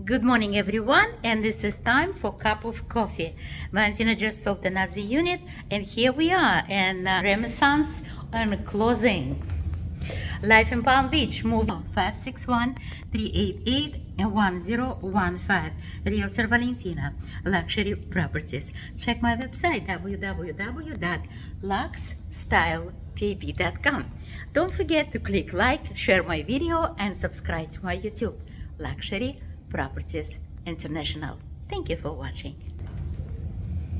Good morning everyone, and this is time for cup of coffee. Valentina just sold another unit, and here we are in Renaissance and closing. Life in Palm Beach, move 561-388-1015. Realtor Valentina, luxury properties. Check my website www.luxstylepb.com. Don't forget to click like, share my video, and subscribe to my YouTube. Luxury Properties International. Thank you for watching.